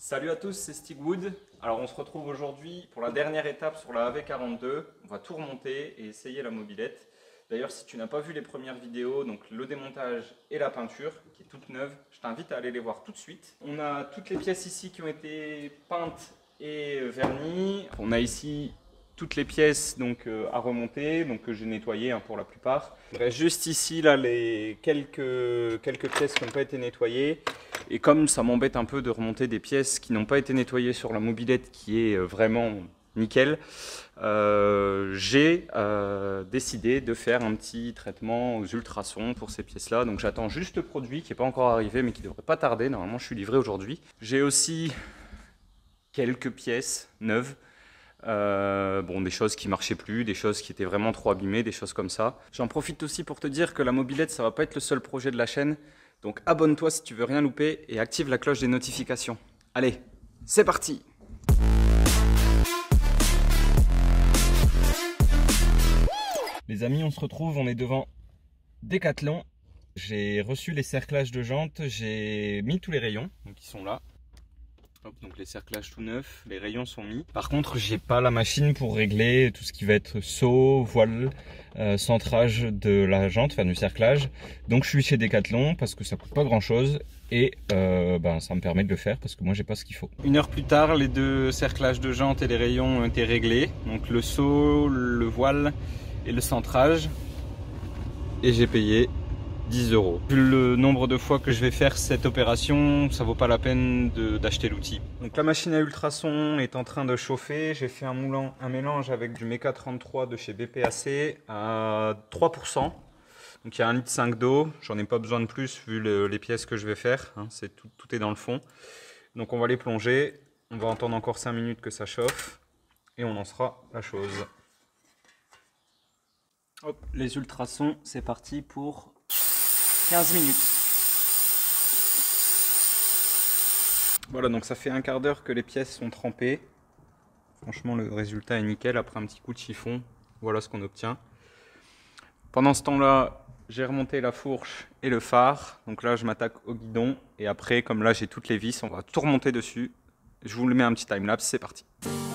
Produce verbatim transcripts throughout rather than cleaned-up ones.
Salut à tous, c'est Stigwood. Alors on se retrouve aujourd'hui pour la dernière étape sur la A V quarante-deux. On va tout remonter et essayer la mobilette. D'ailleurs, si tu n'as pas vu les premières vidéos, donc le démontage et la peinture, qui est toute neuve, je t'invite à aller les voir tout de suite. On a toutes les pièces ici qui ont été peintes et vernies. On a ici toutes les pièces donc, euh, à remonter, donc que j'ai nettoyées hein, pour la plupart. Il reste juste ici là, les quelques, quelques pièces qui n'ont pas été nettoyées. Et comme ça m'embête un peu de remonter des pièces qui n'ont pas été nettoyées sur la mobilette qui est vraiment nickel, euh, j'ai euh, décidé de faire un petit traitement aux ultrasons pour ces pièces-là. Donc j'attends juste le produit qui n'est pas encore arrivé mais qui ne devrait pas tarder. Normalement je suis livré aujourd'hui. J'ai aussi quelques pièces neuves. Euh, bon, des choses qui marchaient plus, des choses qui étaient vraiment trop abîmées, des choses comme ça. J'en profite aussi pour te dire que la mobilette, ça va pas être le seul projet de la chaîne. Donc abonne-toi si tu veux rien louper et active la cloche des notifications. Allez, c'est parti! Les amis, on se retrouve, on est devant Decathlon. J'ai reçu les cerclages de jantes, j'ai mis tous les rayons, donc ils sont là. Hop, donc les cerclages tout neufs, les rayons sont mis. Par contre, j'ai pas la machine pour régler tout ce qui va être saut, voile, euh, centrage de la jante, enfin du cerclage. Donc je suis chez Decathlon parce que ça coûte pas grand chose et euh, ben, ça me permet de le faire parce que moi j'ai pas ce qu'il faut. Une heure plus tard, les deux cerclages de jante et les rayons ont été réglés. Donc le saut, le voile et le centrage. Et j'ai payé dix euros. Vu le nombre de fois que je vais faire cette opération, ça vaut pas la peine d'acheter l'outil. Donc la machine à ultrasons est en train de chauffer. J'ai fait un moulant, un mélange avec du Meka trente-trois de chez B P A C à trois pour cent. Donc il y a un litre cinq d'eau. J'en ai pas besoin de plus vu le, les pièces que je vais faire. Hein, c'est tout, tout est dans le fond. Donc on va les plonger. On va attendre encore cinq minutes que ça chauffe et on lancera la chose. Hop, les ultrasons, c'est parti pour quinze minutes. Voilà, donc ça fait un quart d'heure que les pièces sont trempées. Franchement, le résultat est nickel. Après un petit coup de chiffon, voilà ce qu'on obtient. Pendant ce temps-là, j'ai remonté la fourche et le phare. Donc là, je m'attaque au guidon. Et après, comme là, j'ai toutes les vis, on va tout remonter dessus. Je vous le mets un petit timelapse, c'est parti.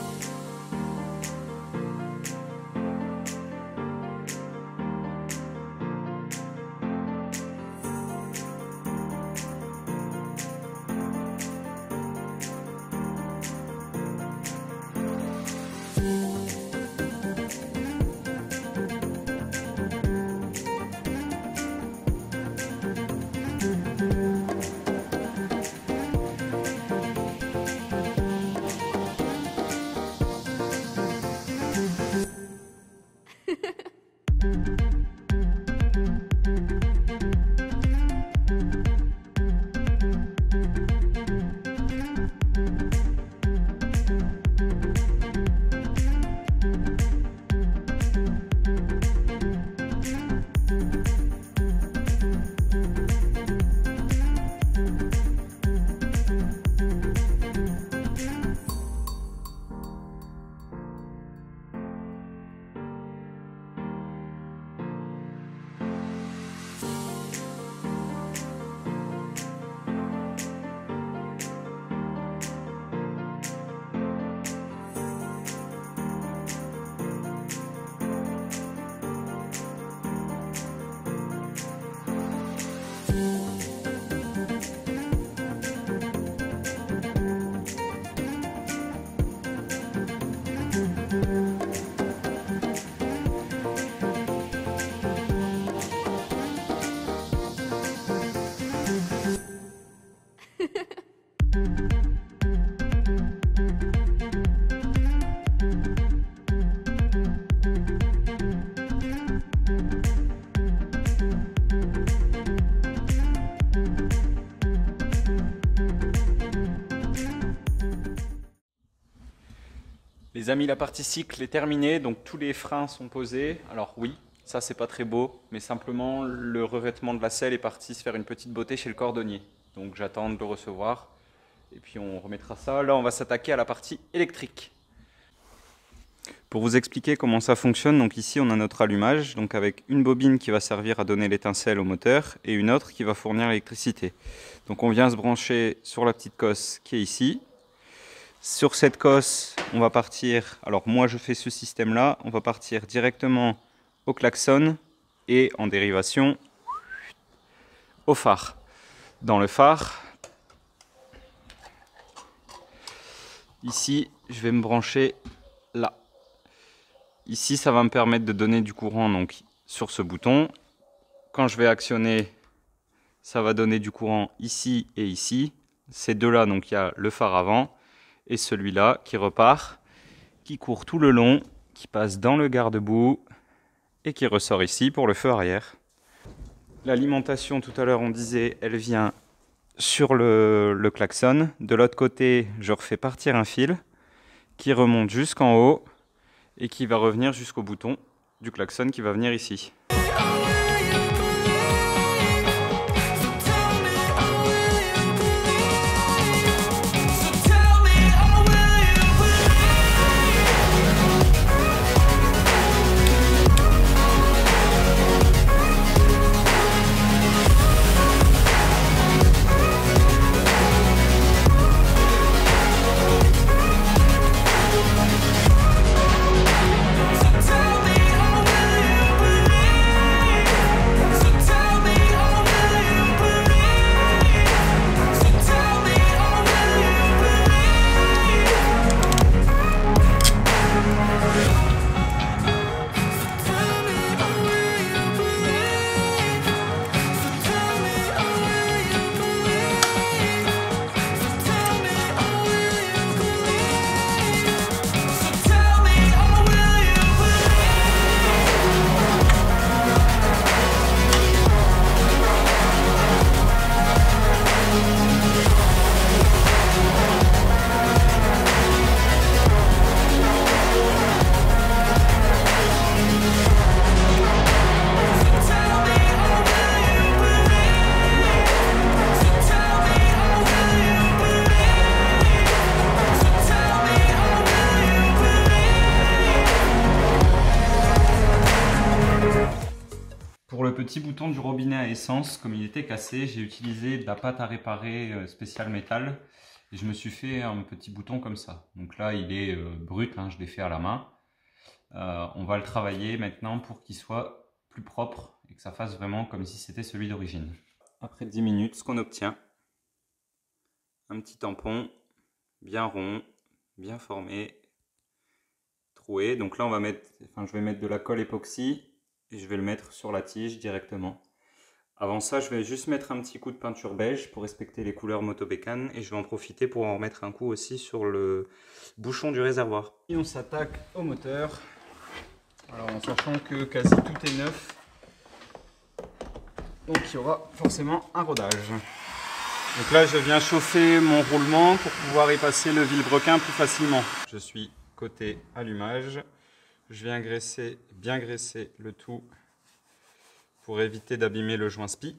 Les amis, la partie cycle est terminée, donc tous les freins sont posés. Alors oui, ça c'est pas très beau, mais simplement le revêtement de la selle est parti se faire une petite beauté chez le cordonnier. Donc j'attends de le recevoir et puis on remettra ça. Là on va s'attaquer à la partie électrique. Pour vous expliquer comment ça fonctionne, donc ici on a notre allumage, donc avec une bobine qui va servir à donner l'étincelle au moteur et une autre qui va fournir l'électricité. Donc on vient se brancher sur la petite cosse qui est ici, Sur cette cosse, on va partir, alors moi je fais ce système-là, on va partir directement au klaxon et en dérivation au phare. Dans le phare, ici, je vais me brancher là. Ici, ça va me permettre de donner du courant donc, sur ce bouton. Quand je vais actionner, ça va donner du courant ici et ici. Ces deux-là, donc il y a le phare avant et celui-là qui repart, qui court tout le long, qui passe dans le garde-boue et qui ressort ici pour le feu arrière. L'alimentation, tout à l'heure on disait, elle vient sur le, le klaxon. De l'autre côté, je refais partir un fil qui remonte jusqu'en haut et qui va revenir jusqu'au bouton du klaxon qui va venir ici. Pour le petit bouton du robinet à essence, comme il était cassé, j'ai utilisé de la pâte à réparer spéciale métal et je me suis fait un petit bouton comme ça. Donc là, il est euh, brut, hein, je l'ai fait à la main. Euh, on va le travailler maintenant pour qu'il soit plus propre et que ça fasse vraiment comme si c'était celui d'origine. Après dix minutes, ce qu'on obtient, un petit tampon bien rond, bien formé, troué. Donc là, on va mettre, enfin, je vais mettre de la colle époxy. Et je vais le mettre sur la tige directement. Avant ça, je vais juste mettre un petit coup de peinture beige pour respecter les couleurs Motobécane et je vais en profiter pour en remettre un coup aussi sur le bouchon du réservoir. Et on s'attaque au moteur. Alors en sachant que quasi tout est neuf, donc il y aura forcément un rodage. Donc là, je viens chauffer mon roulement pour pouvoir y passer le vilebrequin plus facilement. Je suis côté allumage. Je viens graisser, bien graisser le tout pour éviter d'abîmer le joint spi.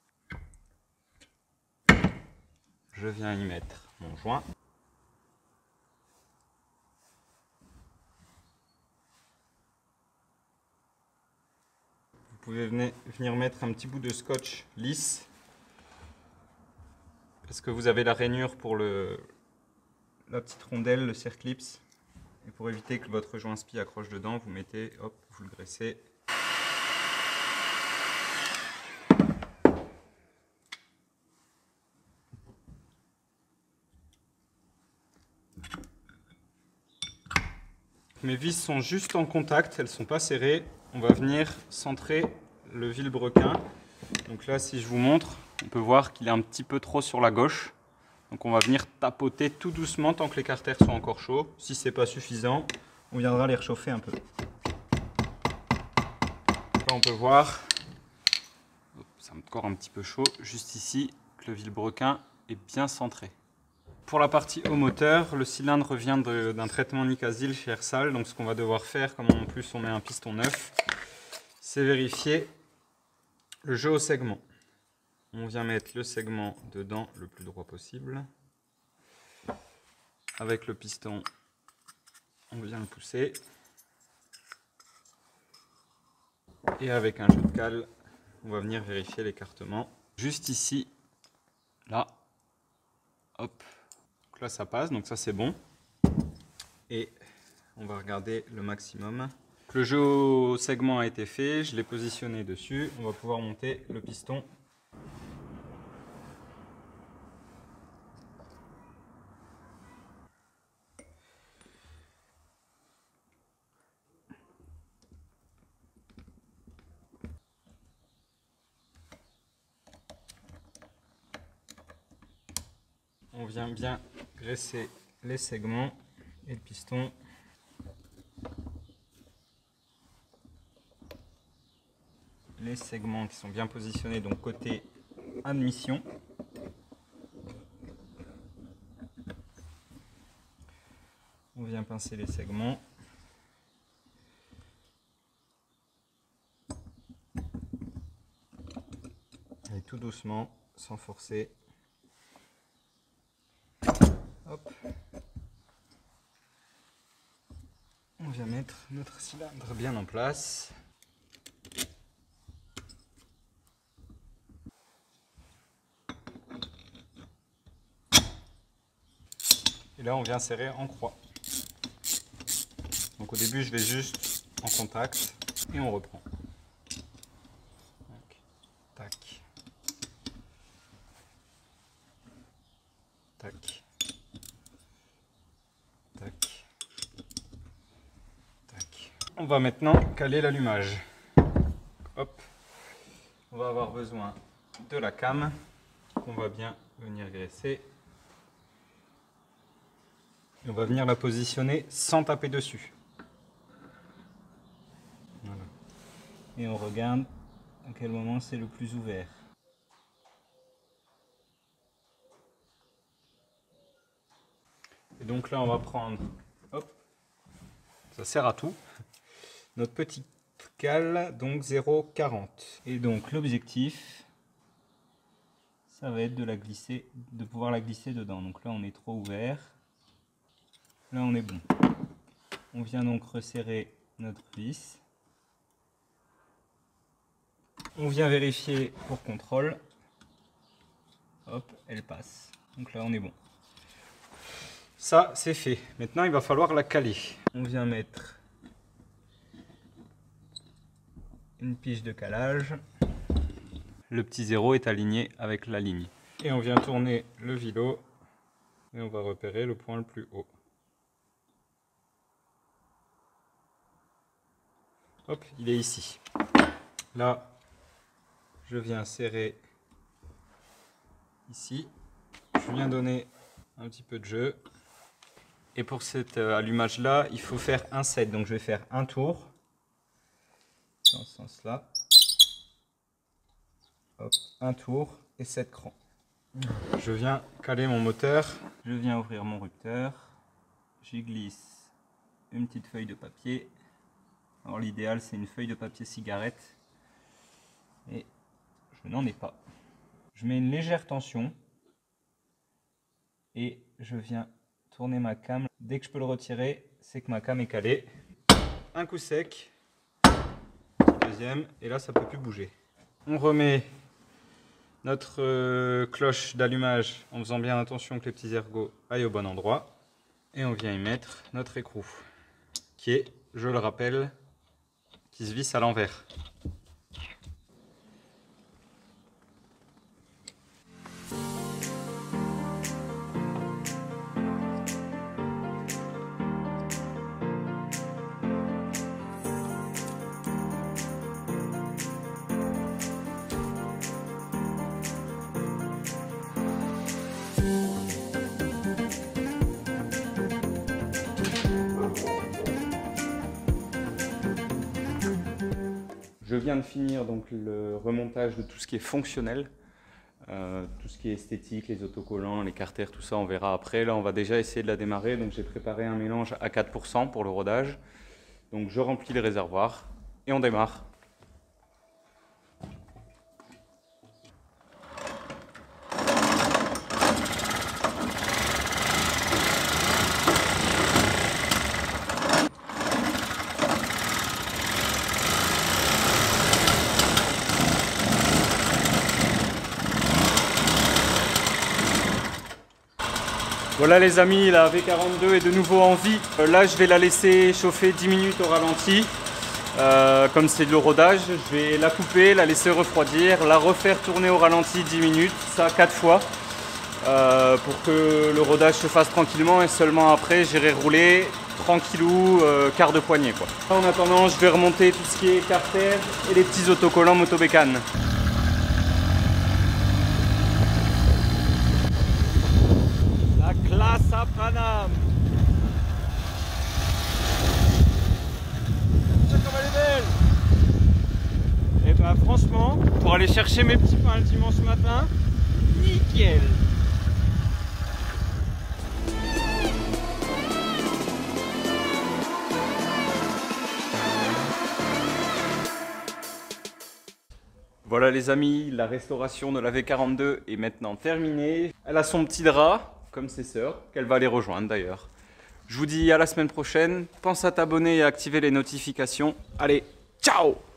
Je viens y mettre mon joint. Vous pouvez venir mettre un petit bout de scotch lisse parce que vous avez la rainure pour le, la petite rondelle, le circlips. Et pour éviter que votre joint spi accroche dedans, vous mettez, hop, vous le graissez. Mes vis sont juste en contact, elles ne sont pas serrées. On va venir centrer le vilebrequin. Donc là, si je vous montre, on peut voir qu'il est un petit peu trop sur la gauche. Donc on va venir tapoter tout doucement tant que les carters sont encore chauds. Si ce n'est pas suffisant, on viendra les réchauffer un peu. Là on peut voir, c'est encore un petit peu chaud, juste ici, que le vilebrequin est bien centré. Pour la partie au moteur, le cylindre vient d'un traitement Nicasil chez Ersal. Donc ce qu'on va devoir faire, comme en plus on met un piston neuf, c'est vérifier le jeu au segment. On vient mettre le segment dedans le plus droit possible. Avec le piston, on vient le pousser. Et avec un jeu de cale, on va venir vérifier l'écartement. Juste ici, là, hop. Donc là ça passe, donc ça c'est bon. et on va regarder le maximum. Le géosegment a été fait, je l'ai positionné dessus, on va pouvoir monter le piston. On vient bien graisser les segments et le piston. Les segments qui sont bien positionnés, donc côté admission. On vient pincer les segments. Et tout doucement, sans forcer. Hop. On vient mettre notre cylindre bien en place. Et là, on vient serrer en croix. Donc au début, je vais juste en contact et on reprend. Donc, tac. Tac. Tac. Tac. On va maintenant caler l'allumage. Hop. On va avoir besoin de la came qu'on va bien venir graisser. Et on va venir la positionner sans taper dessus. Voilà. Et on regarde à quel moment c'est le plus ouvert. Et donc là on va prendre, hop, ça sert à tout, notre petite cale, donc zéro virgule quarante. Et donc l'objectif, ça va être de la glisser, de pouvoir la glisser dedans. Donc là on est trop ouvert. Là on est bon. On vient donc resserrer notre vis. On vient vérifier pour contrôle. Hop, elle passe. Donc là on est bon. Ça c'est fait. Maintenant il va falloir la caler. On vient mettre une piche de calage. Le petit zéro est aligné avec la ligne. Et on vient tourner le vilo et on va repérer le point le plus haut. Hop, il est ici. Là, je viens serrer ici. Je viens donner un petit peu de jeu. Et pour cet allumage là, il faut faire un set. Donc je vais faire un tour dans ce sens là. Hop, un tour et sept crans. Je viens caler mon moteur. Je viens ouvrir mon rupteur. J'y glisse une petite feuille de papier. Alors l'idéal c'est une feuille de papier cigarette. Et je n'en ai pas. Je mets une légère tension. Et je viens tourner ma came. Dès que je peux le retirer, c'est que ma came est calée. Un coup sec. Deuxième. Et là ça ne peut plus bouger. On remet notre euh, cloche d'allumage en faisant bien attention que les petits ergots aillent au bon endroit. Et on vient y mettre notre écrou. Qui est, je le rappelle, qui se visse à l'envers. Je viens de finir donc le remontage de tout ce qui est fonctionnel, euh, tout ce qui est esthétique, les autocollants, les carters, tout ça on verra après. Là on va déjà essayer de la démarrer, donc j'ai préparé un mélange à quatre pour cent pour le rodage. Donc je remplis les réservoirs et on démarre. Voilà les amis, la V quarante-deux est de nouveau en vie. Euh, là je vais la laisser chauffer dix minutes au ralenti. Euh, comme c'est de l'eurodage, je vais la couper, la laisser refroidir, la refaire tourner au ralenti dix minutes, ça quatre fois. Euh, pour que le rodage se fasse tranquillement et seulement après j'irai rouler tranquillou, euh, quart de poignée quoi. En attendant je vais remonter tout ce qui est carter et les petits autocollants motobécane. La classe à Paname. Comme elle est belle. Et bah franchement, pour aller chercher mes petits pains le dimanche matin, nickel. Voilà les amis, la restauration de la V quarante-deux est maintenant terminée. Elle a son petit drap, comme ses sœurs, qu'elle va aller rejoindre d'ailleurs. Je vous dis à la semaine prochaine. Pense à t'abonner et à activer les notifications. Allez, ciao!